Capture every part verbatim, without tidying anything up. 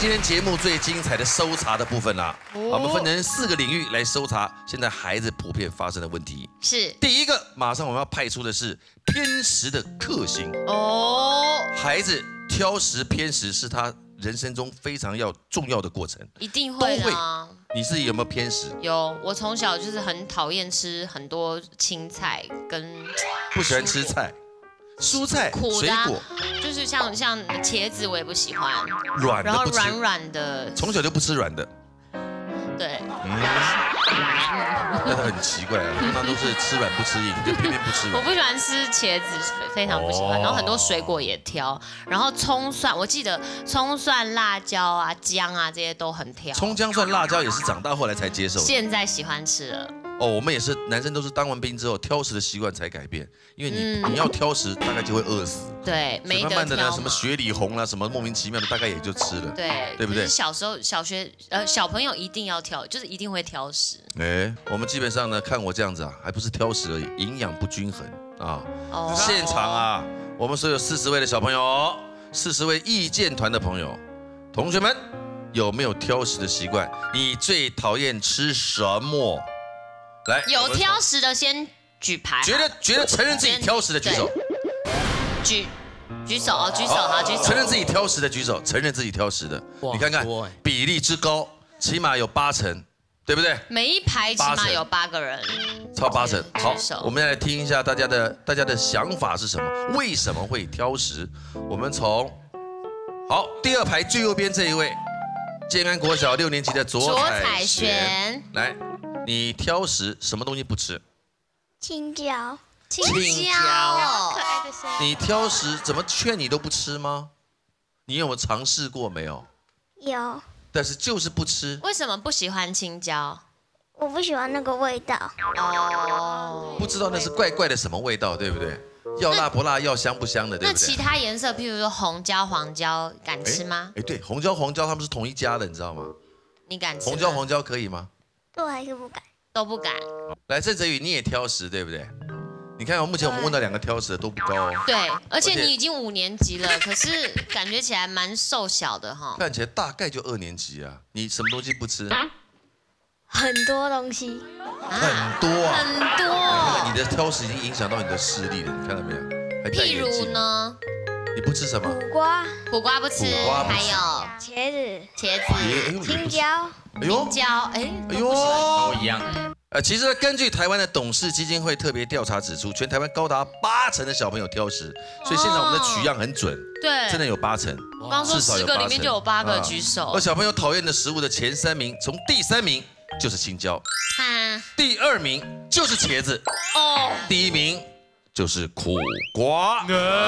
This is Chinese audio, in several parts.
今天节目最精彩的搜查的部分啦。哦、我们分成四个领域来搜查现在孩子普遍发生的问题。 是第一个，马上我们要派出的是偏食的克星。 哦， 孩子挑食偏食是他人生中非常要重要的过程， 一定会啊。 你自己有没有偏食？ 有，我从小就是很讨厌吃很多青菜跟不喜欢吃菜。 蔬菜、水果， 就是像像茄子，我也不喜欢， 软的不吃， 然后软软的， 从小就不吃软的。 对， 嗯，那很奇怪啊，通常都是吃软不吃硬，就偏偏不吃软。 我不喜欢吃茄子，非常不喜欢，然后很多水果也挑，然后葱蒜，我记得葱蒜、辣椒啊、姜啊这些都很挑。 葱姜蒜辣椒也是长大后来才接受， 现在喜欢吃了。 哦，我们也是，男生都是当完兵之后挑食的习惯才改变，因为你、嗯、你要挑食，大概就会饿死。 对，没得挑。 慢慢的呢，什么雪里红啦，什么莫名其妙的，大概也就吃了。 对， 对不对？ 小时候小学呃小朋友一定要挑，就是一定会挑食。 哎，我们基本上呢，看我这样子啊，还不是挑食而已，营养不均衡啊。哦。现场啊，我们所有四十位的小朋友，四十位意见团的朋友，同学们有没有挑食的习惯？你最讨厌吃什么？ 来， 有挑食的先举牌。 觉得觉得承认自己挑食的举手。 举举手哦，举手好，举手。 承认自己挑食的举手，承认自己挑食的，你看看比例之高，起码有八成，对不对？ 每一排起码有八个人， 超八成。好，我们来听一下大家的大家的想法是什么？为什么会挑食？我们从好第二排最右边这一位，建安国小六年级的左彩璇来。 你挑食，什么东西不吃？ 青椒， 青椒，可爱的声音。 你挑食，怎么劝你都不吃吗？你有没有尝试过没有？ 有。 但是就是不吃。 为什么不喜欢青椒？ 我不喜欢那个味道。 哦。 不知道那是怪怪的什么味道，对不对？要辣不辣，要香不香的，对不对？ 那其他颜色，譬如说红椒、黄椒，敢吃吗？ 哎，对，红椒、黄椒他们是同一家的，你知道吗？ 你敢吃？ 红椒、黄椒可以吗？ 都还是不敢， 都不敢。 来，郑泽宇，你也挑食，对不对？你看，目前我们问到两个挑食的都不高哦。 对，而且你已经五年级了，可是感觉起来蛮瘦小的哈。 看起来大概就二年级啊。你什么东西不吃？ 很多东西。 很多啊。 很多。 你的挑食已经影响到你的视力了，你看到没有？ 譬如呢？ 你不吃什么？ 苦瓜。 苦瓜不吃。还有茄子。 茄子。 青椒。 青椒，哎， 哎呦， 都一样。 呃，其实根据台湾的董事基金会特别调查指出，全台湾高达八成的小朋友挑食，所以现在我们的取样很准， 对， 真的有八成。 我刚说十个里面就有八个举手。 而小朋友讨厌的食物的前三名，从第三名就是青椒，第二名就是茄子，哦，第一名就是苦瓜。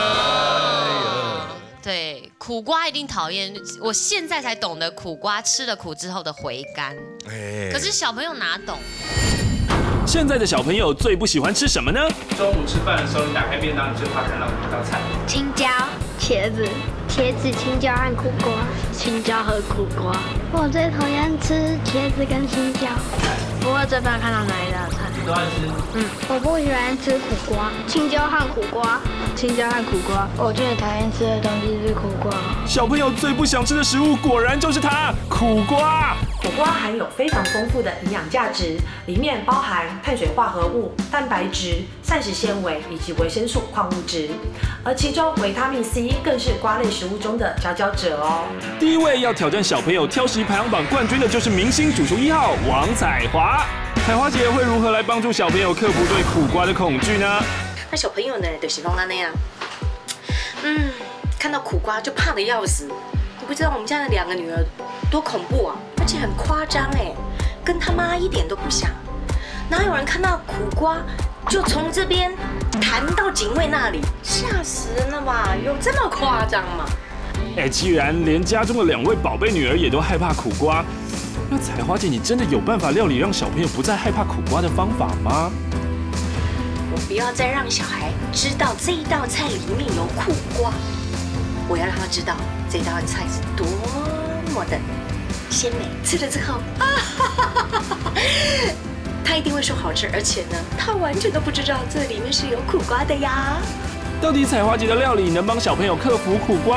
对，苦瓜一定讨厌。我现在才懂得苦瓜吃了苦之后的回甘。哎，可是小朋友哪懂？ 现在的小朋友最不喜欢吃什么呢？ 中午吃饭的时候，你打开便当，你最怕看到哪道菜？ 青椒、茄子、茄子、青椒和苦瓜。 青椒和苦瓜。 我最讨厌吃茄子跟青椒。 不会最怕看到哪一道菜？ 都爱吃。 嗯，我不喜欢吃苦瓜，青椒和苦瓜。 青椒和苦瓜，我最讨厌吃的东西是苦瓜。 小朋友最不想吃的食物，果然就是它——苦瓜。 苦瓜含有非常丰富的营养价值，里面包含碳水化合物、蛋白质、膳食纤维以及维生素、矿物质，而其中维他命 C 更是瓜类食物中的佼佼者哦。 第一位要挑战小朋友挑食排行榜冠军的就是明星主厨一号王彩华。彩华姐会如何来帮助小朋友克服对苦瓜的恐惧呢？ 那小朋友呢，就是讲那样，嗯，看到苦瓜就怕得要死。你不知道我们家的两个女儿多恐怖啊，而且很夸张哎，跟他妈一点都不像。哪有人看到苦瓜就从这边弹到警卫那里，吓死人了吧？有这么夸张吗？ 哎，既然连家中的两位宝贝女儿也都害怕苦瓜，那彩华姐，你真的有办法料理让小朋友不再害怕苦瓜的方法吗？ 我不要再让小孩知道这一道菜里面有苦瓜，我要让他知道这道菜是多么的鲜美，吃了之后啊，哈哈哈哈他一定会说好吃，而且呢，他完全都不知道这里面是有苦瓜的呀。 到底彩华姐的料理能帮小朋友克服苦瓜吗？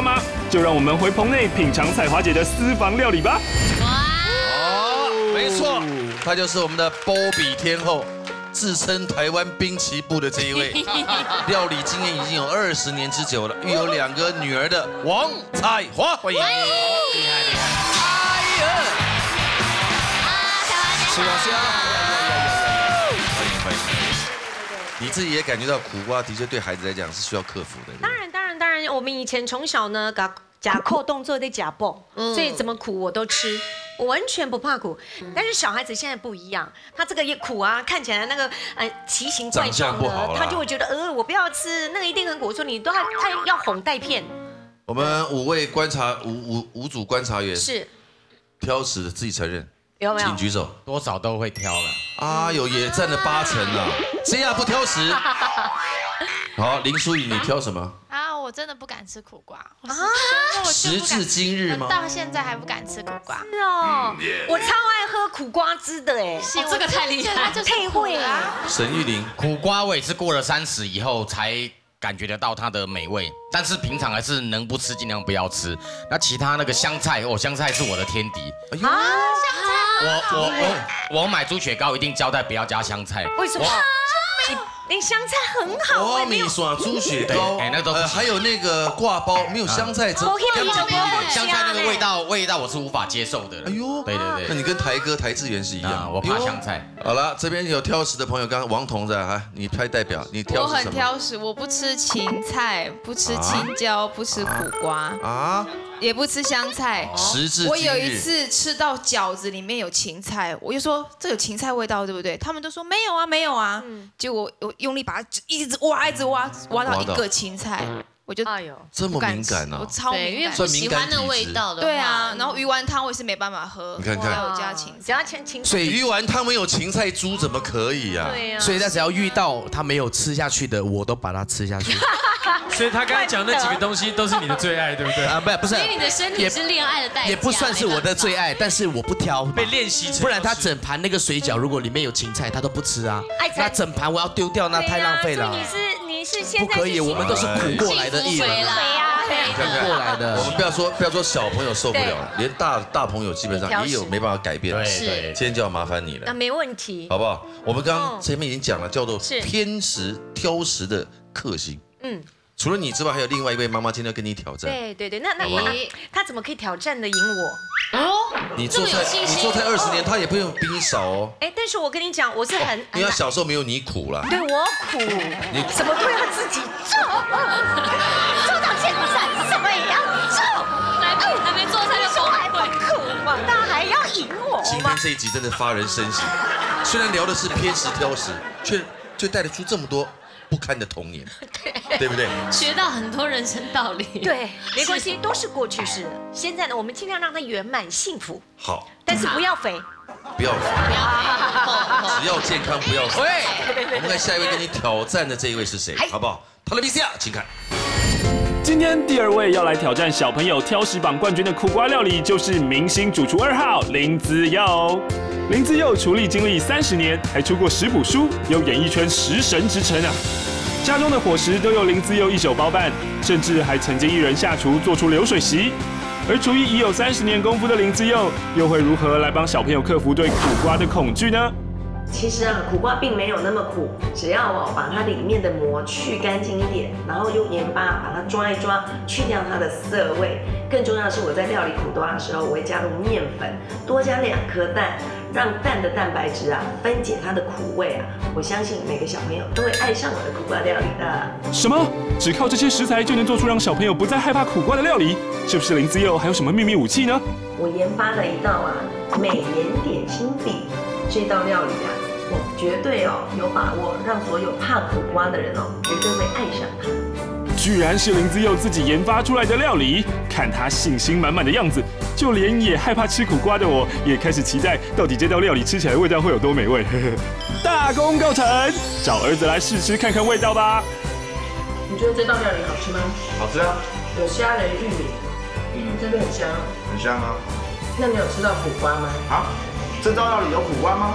就让我们回棚内品尝彩华姐的私房料理吧。 哦，没错，她就是我们的波比天后。 自称台湾滨崎步的这一位，料理经验已经有二十年之久了，育有两个女儿的王彩华，欢迎！厉害厉害！哎呀！ 啊，彩华姐是啊是啊！欢迎欢迎！你自己也感觉到苦瓜的确对孩子来讲是需要克服的。 当然当然当然，我们以前从小呢，假假扣动作的假蹦，所以怎么苦我都吃。 我完全不怕苦，但是小孩子现在不一样，他这个也苦啊，看起来那个呃奇形怪状的，他就会觉得呃我不要吃，那个一定很苦。我说你都还他要哄带骗。 我们五位观察五五五组观察员是挑食的，自己承认有没有？ 请举手。 多少都会挑了。 啊，有也占了八成啊，谁呀不挑食？好，林淑仪，你挑什么？ 啊，我真的不敢吃苦瓜啊！ 时至今日吗？ 到现在还不敢吃苦瓜。 是哦，我超爱喝苦瓜汁的哎， 这个太厉害， 就配会啊。 沈玉玲， 苦瓜我也是过了三十以后才感觉得到它的美味，但是平常还是能不吃尽量不要吃。那其他那个香菜，哦，香菜是我的天敌。哎呦，我我我我买猪血糕一定交代不要加香菜。 为什么？你香菜很好哦，米耍猪血糕， 哎，那个都呃还有那个挂包没有香菜， 我可以香菜那个味道味道我是无法接受的。哎呦，对对对， 那你跟台哥台志源是一样， 我怕香菜。 好了，这边有挑食的朋友，刚刚王彤在哈，你派代表，你挑食什么？ 我很挑食，我不吃芹菜，不吃青椒，不吃苦瓜啊，也不吃香菜。 时至今日， 我有一次吃到饺子里面有芹菜，我就说这有芹菜味道，对不对？他们都说没有啊，没有啊。结果我用力把它一直挖，一直挖，挖到一个芹菜。我就哎呦， 这么敏感啊！ 我超敏感，因为不喜欢那味道的。 对啊，然后鱼丸汤我也是没办法喝， 你看看， 有加芹， 只要芹芹。 所以鱼丸汤没有芹菜猪怎么可以呀？ 对呀。 所以他只要遇到他没有吃下去的，我都把它吃下去。 所以他刚才讲那几个东西都是你的最爱，对不对？ 啊，不不是。 所以你的身体是恋爱的代价。 也不算是我的最爱，但是我不挑。 被练习成。 不然他整盘那个水饺如果里面有芹菜，他都不吃啊。那整盘我要丢掉，那太浪费了。 你是你是现在不可以，我们都是苦过来的艺人。 苦过来的。 我们不要说不要说小朋友受不了，连大大朋友基本上也有没办法改变。 是， 今天就要麻烦你了。 那没问题， 好不好？我们刚刚前面已经讲了，叫做偏食挑食的克星。嗯。除了你之外，还有另外一位妈妈今天要跟你挑战。 对对对，那那他怎么可以挑战的赢我？ 哦， 你做菜你做菜二十年，他也不用比你少哦。 哎，但是我跟你讲，我是很， 因为他小时候没有你苦啦。 对我苦，你什么都要自己做，做到现在什么也要做， 来吧，还没做菜就说还不苦嘛，那还要赢我吗？ 今天这一集真的发人深省，虽然聊的是偏食挑食，却却带得出这么多不堪的童年，对不对？ 学到很多人生道理。 对，没关系，都是过去式。现在呢，我们尽量让它圆满幸福。 好， 但是不要肥， 不要肥， 不要肥， 只要健康，不要肥。 对， 我们看下一位跟你挑战的这一位是谁，好不好？他的 V C R， 请看。 今天第二位要来挑战小朋友挑食榜冠军的苦瓜料理，就是明星主厨二号林姿佑。林姿佑厨艺经历三十年，还出过食谱书，有演艺圈食神之称啊。家中的伙食都由林姿佑一手包办，甚至还曾经一人下厨做出流水席。而厨艺已有三十年功夫的林姿佑，又会如何来帮小朋友克服对苦瓜的恐惧呢？ 其实啊，苦瓜并没有那么苦，只要哦把它里面的膜去干净一点，然后用盐巴把它抓一抓，去掉它的涩味。更重要的是，我在料理苦瓜的时候，我会加入面粉，多加两颗蛋，让蛋的蛋白质啊分解它的苦味啊。我相信每个小朋友都会爱上我的苦瓜料理的。 什么？只靠这些食材就能做出让小朋友不再害怕苦瓜的料理？是不是林姿佑还有什么秘密武器呢？ 我研发了一道啊美颜点心饼，这道料理啊。我绝对哦有把握，让所有怕苦瓜的人哦，绝对会爱上它。 居然是林姿佑自己研发出来的料理，看他信心满满的样子，就连也害怕吃苦瓜的我，也开始期待到底这道料理吃起来味道会有多美味。大功告成，找儿子来试吃看看味道吧。 你觉得这道料理好吃吗？ 好吃啊， 有虾仁、玉米，嗯，真的很香， 很香啊。 那你有吃到苦瓜吗？ 啊，这道料理有苦瓜吗？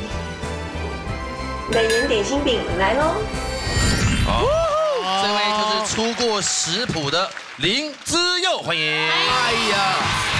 美颜点心饼来喽！ 好，这位就是出过食谱的林姿佑，欢迎。哎呀，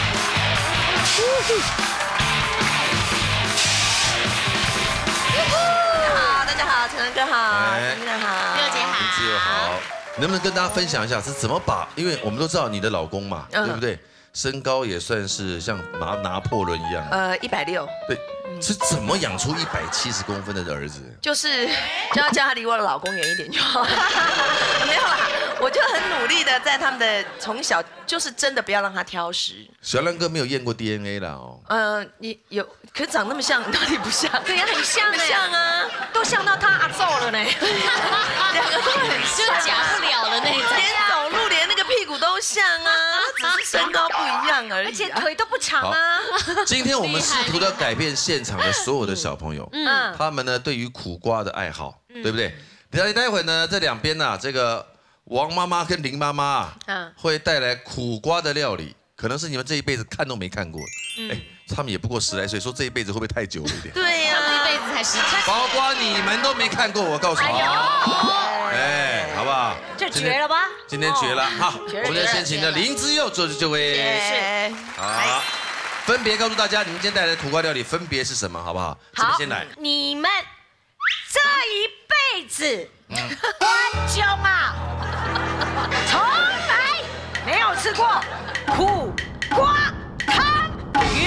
好，大家好，陈恩哥好，陈哥好， 六姐好， 林姿佑好。能不能跟大家分享一下是怎么把？因为我们都知道你的老公嘛，对不对？身高也算是像拿拿破仑一样。 呃，一百六。 对。 是怎么养出一百七十公分的儿子？ 就是就要叫他离我的老公远一点就好。没有啦，我就很努力的在他们的从小就是真的不要让他挑食。 小亮哥没有验过 D N A 啦哦。 呃，你有，可是长那么像，哪里不像？ 对呀，很像哎， 像啊，都像到他阿揍了呢。两个都很像，就假不了的那种。 连走路连那个屁股都像啊，只是身高不一样而已， 而且腿都不长啊。 今天我们试图的改变现场的所有的小朋友，嗯，他们呢对于苦瓜的爱好，对不对？待待会呢，这两边呢，这个王妈妈跟林妈妈啊，会带来苦瓜的料理，可能是你们这一辈子看都没看过。哎，他们也不过十来岁，说这一辈子会不会太久了一点？ 对呀， 这一辈子才十几， 包括你们都没看过，我告诉你。哎，好不好？ 这绝了吧？ 今天绝了，好，我们就先请的林姿佑做这位， 是， 好。 分别告诉大家，你们今天带来的苦瓜料理分别是什么，好不好？好，先来。 你们这一辈子，观众啊，从来没有吃过苦瓜汤圆。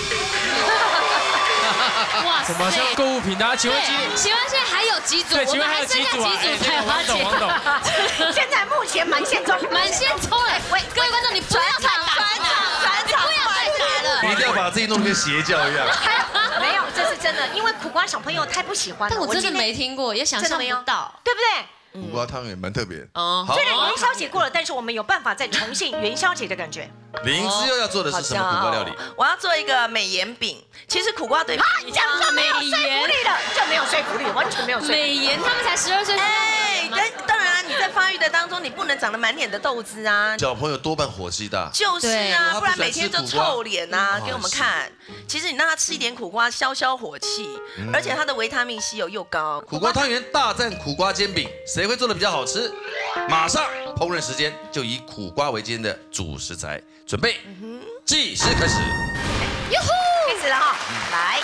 哇，什么像购物品啊？请问今请问现在还有几组？ 对，请问还有几组啊？ 王董，王董。 现在目前满线中， 满线中哎！喂，各位观众，你不要再打转场，转场，不要再打了。 你一定要把自己弄得跟邪教一样。 没有，这是真的，因为苦瓜小朋友太不喜欢了。 但我真的没听过，也想象不到， 对不对？ 苦瓜汤圆蛮特别。 哦，虽然元宵节过了，但是我们有办法再重现元宵节的感觉。 林姿佑要做的是什么苦瓜料理？ 我要做一个美颜饼。其实苦瓜对， 啊，你讲这没有说服力的，这没有说服力，完全没有说服力。 美颜他们才十二岁。 哎，但当然你在发育的当中，你不能长得满脸的痘子啊。 小朋友多半火气大。 就是啊，不然每天就臭脸啊，给我们看。其实你让他吃一点苦瓜，消消火气，而且它的维他命 C 又又高。 苦瓜汤圆大战苦瓜煎饼，谁会做的比较好吃？马上烹饪时间就以苦瓜为今天的主食材，准备，计时开始。 哟呼，开始了哈，来。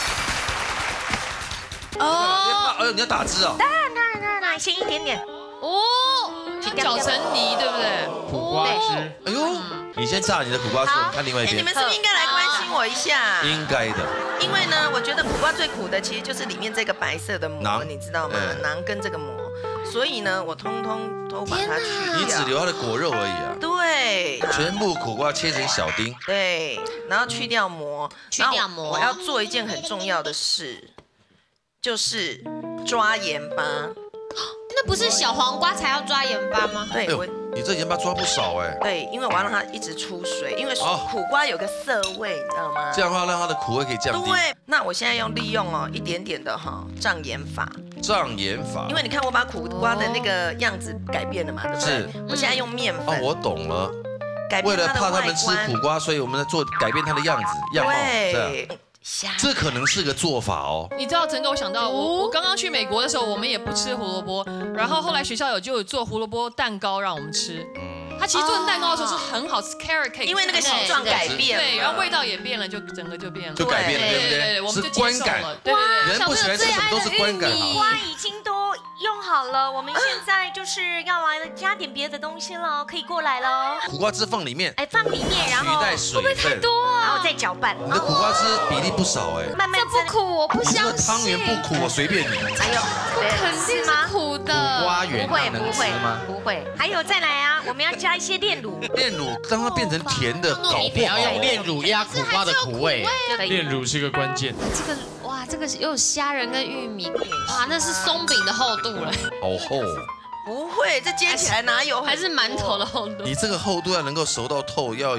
哦，哎呦，你要打汁哦。 当然当然当然，耐心一点点。 哦，搅成泥，对不对？ 苦瓜汁。 哎呦，你先炸你的苦瓜汁，看另外一边。 你们是不是应该来关心我一下？ 应该的。 因为呢，我觉得苦瓜最苦的其实就是里面这个白色的膜，你知道吗？囊跟这个膜。 所以呢，我通通都把它去掉， 你只留它的果肉而已啊。 对， 全部苦瓜切成小丁。 对，然后去掉膜， 去掉膜。 我要做一件很重要的事，就是抓盐巴。 那不是小黄瓜才要抓盐巴吗？ 对，我你这盐巴抓不少哎。 对，因为我要让它一直出水，因为苦瓜有个涩味，你知道吗？ 这样的话让它的苦味可以降低。 对，那我现在用利用哦一点点的哈障盐法。 障盐法， 因为你看我把苦瓜的那个样子改变了嘛，对不对？是。我现在用面粉。 哦，我懂了。 改变为了怕他们吃苦瓜，所以我们在做改变它的样子样貌。 对。 这可能是个做法哦。 你知道，陈哥，我想到我我刚刚去美国的时候，我们也不吃胡萝卜，然后后来学校有就有做胡萝卜蛋糕让我们吃。嗯。他其实做成蛋糕的时候是很好吃 ，carrot cake， 因为那个形状改变， 对，然后味道也变了，就整个就变了， 就改变了，对不对？ 对，我们就观感， 对对对， 人不喜欢吃什么都是观感好。 瓜已经都用好了，我们现在就是要来加点别的东西了，可以过来了。 苦瓜汁放里面， 哎，放里面，然后取代水分， 会不会太多啊？然后再搅拌。 你的苦瓜汁比例不少哎， 慢慢这不苦，我不相信。 你这个汤圆不苦，我随便你。 哎呦， 肯定是苦的。 苦瓜圆不会能吃吗？ 不会。还有再来啊，我们要加一些炼乳。 炼乳让它变成甜的，搞不好要用炼乳压苦瓜的苦味。 炼乳是个关键。 这个哇，这个又有虾仁跟玉米，哇，那是松饼的厚度了。 好厚。 不会，这煎起来哪有？ 还是馒头的厚度。 你这个厚度要能够熟到透，要有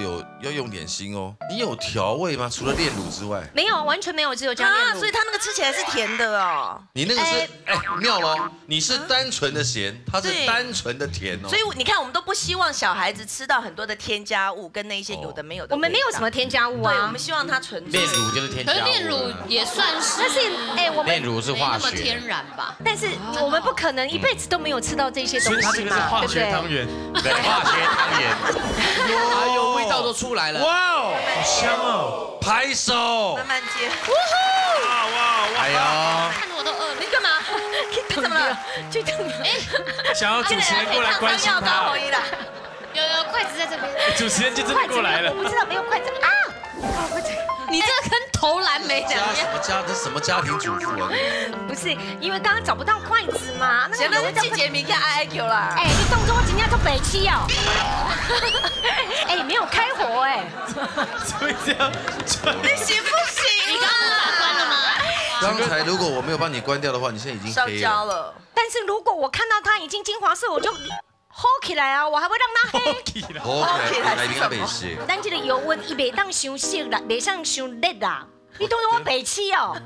要用点心哦。你有调味吗？除了炼乳之外， 没有，完全没有，只有加炼乳。所以它那个吃起来是甜的哦。 你那个是哎妙喽，你是单纯的咸，它是单纯的甜哦。 所以你看，我们都不希望小孩子吃到很多的添加物跟那些有的没有的。 我们没有什么添加物啊， 对，我们希望它纯粹。 炼乳就是添加物。 可是炼乳也算是， 但是哎，我们炼乳是化学， 没那么天然吧？ 但是我们不可能一辈子都没有吃到这些东西嘛， 所以它这个是化学汤圆， 对，化学汤圆。 哎呦，味道都出来了。 哇哦， 好香哦！ 拍手。 慢慢接。 哇哇哇！ 哎呦， 看得我都饿了。 你干嘛？你怎么了？去等。 哎， 想要主持人过来关心他。 有有筷子在这边。 主持人就真的过来了。 我不知道没有筷子啊！筷子， 你这个跟投篮没两样。 什么家？这什么家庭主妇啊？ 不是，因为刚刚找不到筷子嘛。 现在是季节名叫 I I Q 啦。 哎，你动作今天做北七哦。哎，没有开火哎。 所以这样， 你行不行？ 你刚刚把关了吗？ 刚才如果我没有帮你关掉的话，你现在已经烧黑焦了。 但是如果我看到它已经金黄色，我就 hold 起来啊，我还会让它黑。 hold 起来，来宾北西。 咱这个油温伊袂当伤熟啦，袂当伤热啦。你当作我北七哦？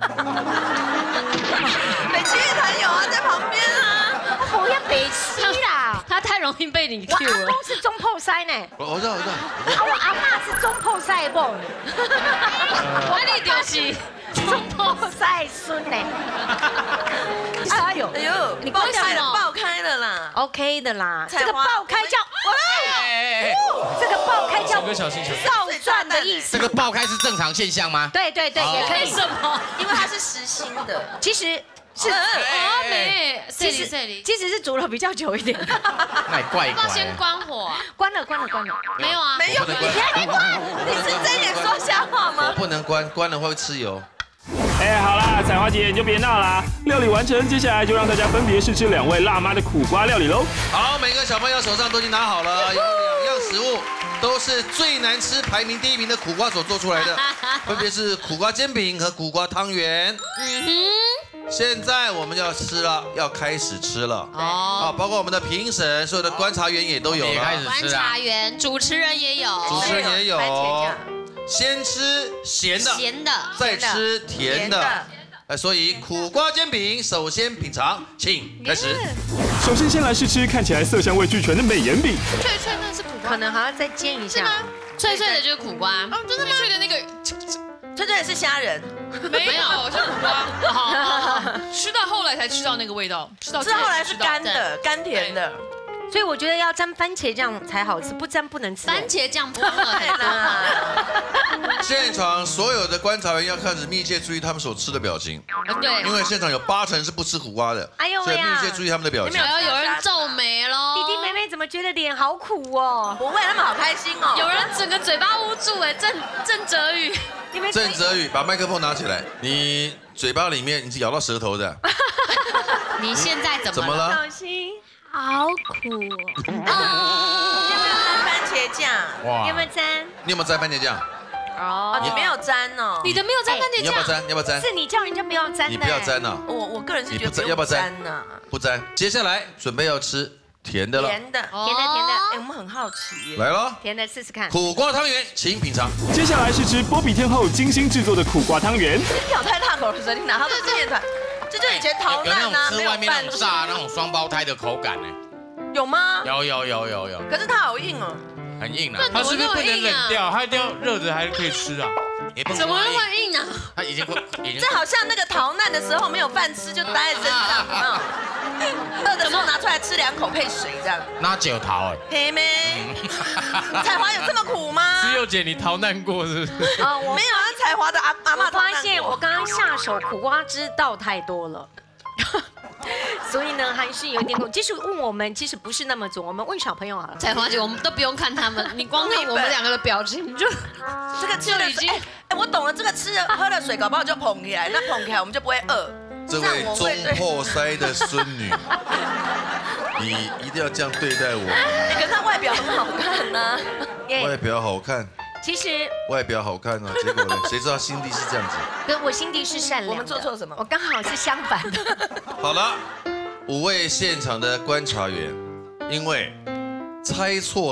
北七乐团有啊，在旁边啊。 我不要北七啦， 他太容易被你 Q 了。 我阿公是中破塞呢。 我我知道我知道。 啊，我阿嬷是中破塞不？ 我你就是中破塞孙呢。哎呦哎呦，你爆开了，爆开了啦 ，OK 的啦。这个爆开叫， 哎， 这个爆开叫小心倒转的意思。 这个爆开是正常现象吗？ 对对对，也可以。 为什么？ 因为它是实心的。 其实是哦没， 其实其实是煮了比较久一点。 那怪怪。 要先关火。 关了关了关了。 没有啊， 没有，你还没关，你是睁眼说瞎话吗？ 我不能关，关了会吃油。 哎，好啦，彩花姐你就别闹啦！料理完成，接下来就让大家分别试吃两位辣妈的苦瓜料理喽。 好，每个小朋友手上都已经拿好了，有两样食物都是最难吃、排名第一名的苦瓜所做出来的，分别是苦瓜煎饼和苦瓜汤圆。 嗯哼。 现在我们要吃了，要开始吃了。哦。啊，包括我们的评审，所有的观察员也都有了。 也开始吃观察员、主持人也有。 主持人也有。先吃咸的， 咸的， 再吃甜的。哎，所以苦瓜煎饼首先品尝，请开始。 首先先来试吃看起来色香味俱全的美颜饼。 脆脆那是苦瓜， 可能还要再煎一下。 是吗？脆脆的就是苦瓜。 哦，真的吗？脆的那个， 脆脆的是虾仁。 没有，是苦瓜。好，吃到后来才吃到那个味道，吃到吃到后来是干的，甘甜的。 所以我觉得要沾番茄酱才好吃，不沾不能吃。 番茄酱不能啦。 现场所有的观察员要开始密切注意他们所吃的表情， 对， 因为现场有八成是不吃苦瓜的， 哎呦所以密切注意他们的表情。 有人皱眉喽， 弟弟妹妹怎么觉得脸好苦哦？ 不会，他们好开心哦。 有人整个嘴巴捂住哎，郑郑哲宇， 郑哲宇把麦克风拿起来，你嘴巴里面你是咬到舌头的。 你现在怎么怎么了？ 小心。好苦哦！有没有沾番茄酱？ 哇！有没有沾？ 你有没有沾番茄酱？ 哦，你没有沾哦。 你的没有沾番茄酱？ 你要不要沾？要不要沾？ 是你叫人家不要沾。 你不要沾呐！ 我我个人是觉得要不要沾呢？ 不沾。接下来准备要吃甜的了。 甜的，甜的，甜的。哎，我们很好奇。 来咯， 甜的试试看。 苦瓜汤圆，请品尝。 接下来是吃波比天后精心制作的苦瓜汤圆。 你咬太大口了，你拿它是面团。这就以前逃难啊， 吃外面那种炸那种双胞胎的口感呢？ 有吗？ 有有有有有。 可是它好硬哦， 很硬啊。 它是不是不能冷掉？它一定要热着还可以吃啊？ 怎么那么硬啊？ 它已经已经。 这好像那个逃难的时候没有饭吃就待在身上，饿的时候拿出来吃两口配水这样。 那酒桃哎。 嘿妹，彩华有这么苦吗？ 思佑姐，你逃难过是不是？ 啊，我没有啊，彩华的阿阿嬷发现我刚刚下手苦瓜汁倒太多了。所以呢，还是有一点苦。即使问我们，其实不是那么准。我们问小朋友好了。 彩华姐，我们都不用看他们，你光看我们两个的表情，你就这个吃了已经。哎，我懂了，这个吃了喝了水，搞不好就捧起来。那捧起来，我们就不会饿。 这位中破塞的孙女，你一定要这样对待我。 可是她外表很好看呐， 外表好看。 其实外表好看啊，结果呢？谁知道心地是这样子？ 可我心地是善良的。 我们做错什么？ 我刚好是相反的。 好了，五位现场的观察员，因为猜错了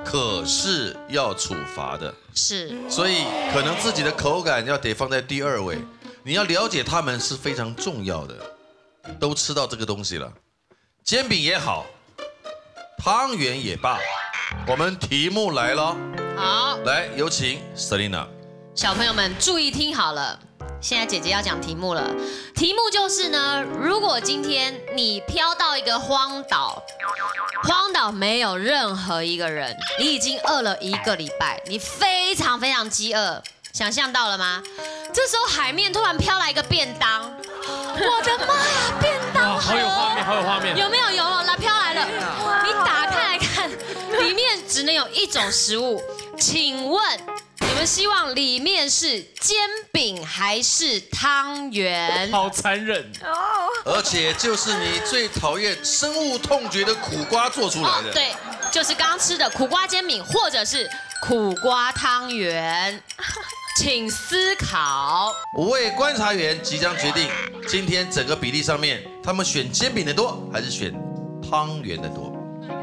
可是要处罚的。 是， 所以可能自己的口感要得放在第二位。你要了解他们是非常重要的，都吃到这个东西了，煎饼也好，汤圆也罢，我们题目来了。 好， 来有请 Selina。 小朋友们注意听好了。现在姐姐要讲题目了，题目就是呢，如果今天你飘到一个荒岛，荒岛没有任何一个人，你已经饿了一个礼拜，你非常非常饥饿，想象到了吗？这时候海面突然飘来一个便当，我的妈呀，便当盒， 好有画面，好有画面， 有没有？有了，来飘来了，你打开来看，里面只能有一种食物，请问？你们希望里面是煎饼还是汤圆？ 好残忍哦！而且就是你最讨厌、深恶痛绝的苦瓜做出来的。 哦、对，就是刚吃的苦瓜煎饼，或者是苦瓜汤圆，请思考。 五位观察员即将决定，今天整个比例上面，他们选煎饼的多，还是选汤圆的多？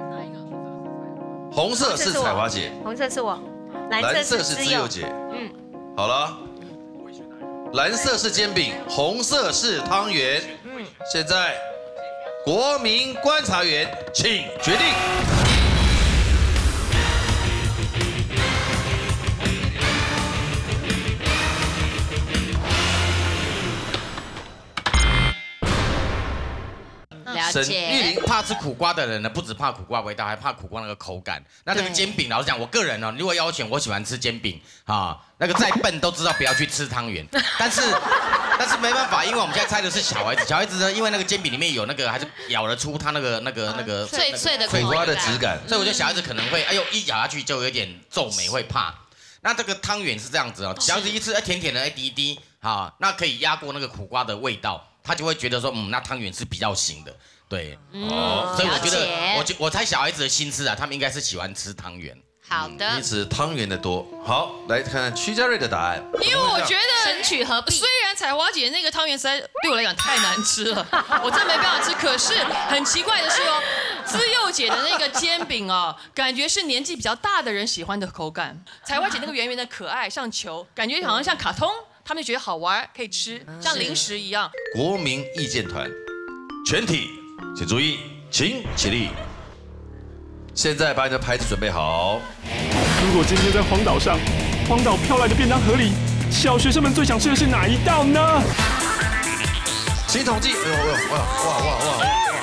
红色是彩华姐， 红色是我。 蓝色是自由姐，嗯，好了，蓝色是煎饼，红色是汤圆，嗯，现在国民观察员请决定。 沈玉玲怕吃苦瓜的人呢，不只怕苦瓜味道，还怕苦瓜那个口感。那这个煎饼，老实讲，我个人呢，如果要选，我喜欢吃煎饼啊。那个再笨都知道不要去吃汤圆，但是但是没办法，因为我们现在猜的是小孩子，小孩子呢，因为那个煎饼里面有那个还是咬得出它那个那个那个脆脆的苦瓜的质感， 所以我觉得小孩子可能会，哎呦一咬下去就有点皱眉，会怕。那这个汤圆是这样子哦，小孩子一吃，哎甜甜的，哎滴滴，啊，那可以压过那个苦瓜的味道，他就会觉得说，嗯，那汤圆是比较行的。对，哦，所以我觉得，我觉我猜小孩子的心思啊，他们应该是喜欢吃汤圆。 好的， 因此汤圆的多。好，来看看屈家瑞的答案。 因为我觉得神曲合璧， 虽然彩华姐那个汤圆实在对我来讲太难吃了，我真没办法吃。可是很奇怪的是哦，自幼姐的那个煎饼哦，感觉是年纪比较大的人喜欢的口感。彩华姐那个圆圆的可爱，像球，感觉好像像卡通，他们就觉得好玩，可以吃，像零食一样。 国民意见团，全体。请注意，请起立。现在把你的牌子准备好。 如果今天在荒岛上，荒岛飘来的便当盒里，小学生们最想吃的是哪一道呢？ 请统计。哎呦哎呦哇哇哇哇！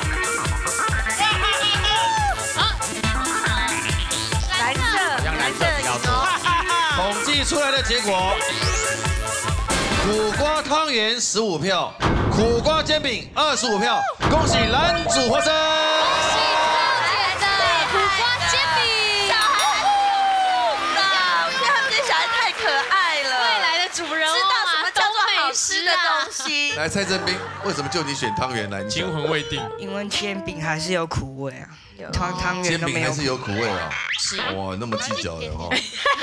蓝色，蓝色赢哦。 统计出来的结果，苦瓜汤圆十五票。苦瓜煎饼二十五票，恭喜蓝组获胜！ 恭喜自由姐的苦瓜煎饼， 小孩，我觉得他们这些小孩太可爱了， 未来的主人翁知道什么叫做好吃的东西。 来，蔡正斌，为什么就你选汤圆来？ 惊魂未定， 因为煎饼还是有苦味啊，汤汤圆都没有。 煎饼还是有苦味啊， 是哇，那么计较的哈。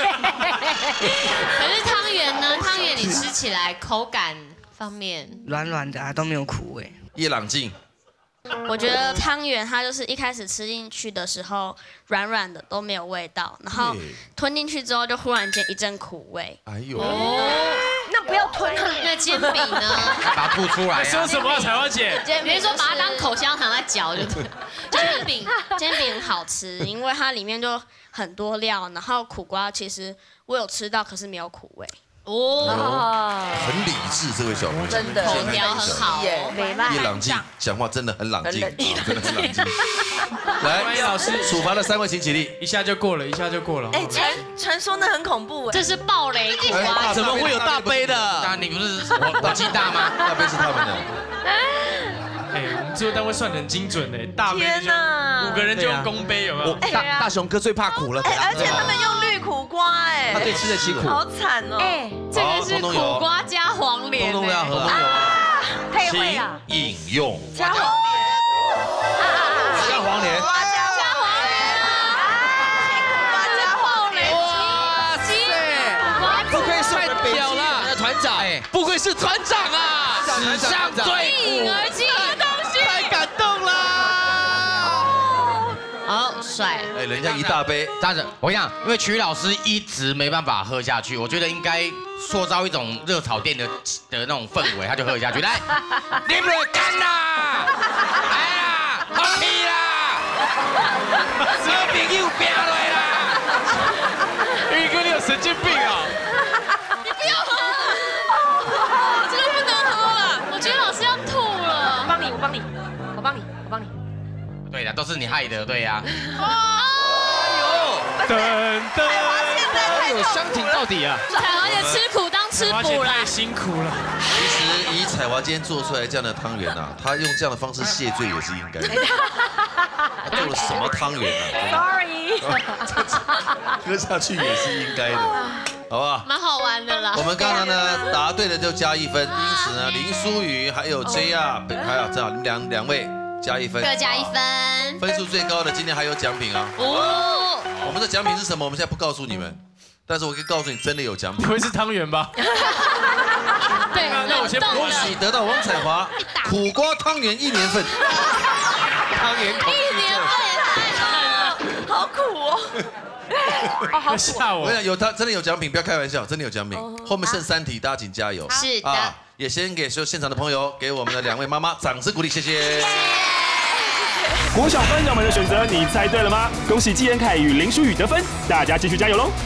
可是汤圆呢？汤圆你吃起来口感。方面软软的啊，都没有苦味。 叶朗静， 我觉得汤圆它就是一开始吃进去的时候软软的都没有味道，然后吞进去之后就忽然间一阵苦味。 哎呦， 哦， 那不要吞啊！ 那煎饼呢？ 把它吐出来。 说什么，彩华姐？ 别说把它当口香糖在嚼就对。 煎饼，煎饼好吃，因为它里面就很多料，然后苦瓜其实我有吃到，可是没有苦味。 哦，很理智，这位小朋友真的口条很好哦。 叶朗静讲话真的很朗静，真的很朗静。来，叶老师，处罚的三位请起立， 一下就过了，一下就过了。 哎，传传说那很恐怖哎， 这是暴雷苦瓜， 怎么会有大杯的？ 那你不是我我鸡大吗？ 大杯是他们的。 哎，我们制作单位算得很精准哎，大杯天哪， 五个人就用公杯有没有？ 大大雄哥最怕苦了， 哎，而且他们用绿苦瓜哎， 他最吃得起苦， 好惨哦。 哎，这个是苦瓜加黄连， 通通要喝， 配会啊， 饮用加黄连， 加黄连， 加黄连啊，加黄连， 哇塞，不愧是我们北京的团长，不愧是团长啊，史上最一饮而尽。 太感动了！ 好帅！ 哎， 哎，人家一大杯。 但是我想，因为曲老师一直没办法喝下去，我觉得应该塑造一种热炒店的的那种氛围，他就喝下去。来，你们干啦！来啦，放屁啦！小朋友拼落啦！ 宇哥，你有神经病啊！ 你不要喝了，这个不能喝了。我觉得老师要吐了。 我帮你，我帮你，我帮你，我帮你。 对的，都是你害的，对呀。 噔噔，有相挺到底啊！ 彩华姐吃苦当吃补啦， 太辛苦了。 其实以彩华今天做出来这样的汤圆啊，她用这样的方式谢罪也是应该的。她做了什么汤圆啊 ？Sorry， 喝下去也是应该的，好不好？ 蛮好玩的啦。 我们刚刚呢答对的就加一分，因此呢林淑雨还有 J R 还有这样两两位加一分， 各加一分， 分数最高的今天还有奖品啊。哦，我们的奖品是什么？我们现在不告诉你们。但是我可以告诉你，真的有奖品。 不会是汤圆吧？ 对， 那我先恭喜得到王彩华苦瓜汤圆一年份。 汤圆恐一年份也太好了， 好苦哦。 哦，好吓我！ 我想有他真的有奖品，不要开玩笑，真的有奖品。后面剩三题，大家请加油。 是的， 也先给所有现场的朋友，给我们的两位妈妈掌声鼓励，谢谢。 国小班长们的选择，你猜对了吗？恭喜纪言凯与林淑雨得分，大家继续加油喽！